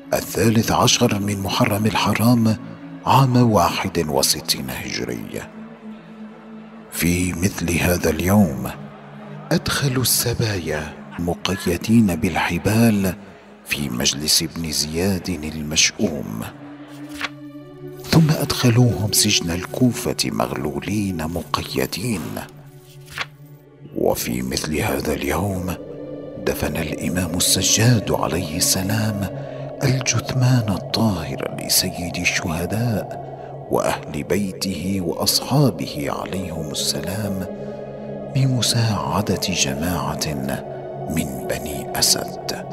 13 من محرم الحرام عام 61 هجري. في مثل هذا اليوم أدخلوا السبايا مقيدين بالحبال في مجلس ابن زياد المشؤوم، ثم أدخلوهم سجن الكوفة مغلولين مقيدين. وفي مثل هذا اليوم دفن الإمام السجاد عليه السلام الجثمان الطاهر لسيد الشهداء وأهل بيته وأصحابه عليهم السلام بمساعدة جماعة من بني أسد.